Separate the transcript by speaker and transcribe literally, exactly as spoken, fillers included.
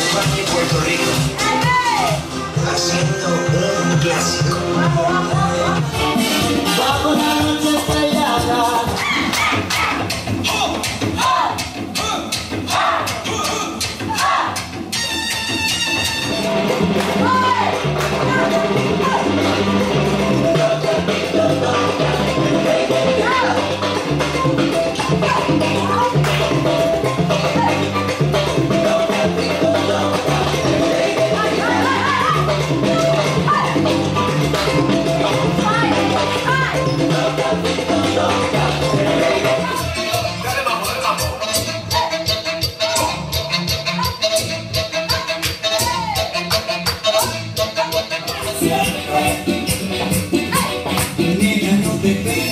Speaker 1: España y Puerto Rico, haciendo un clásico.
Speaker 2: Vamos a la noche estrellada. Nena, no te pegues.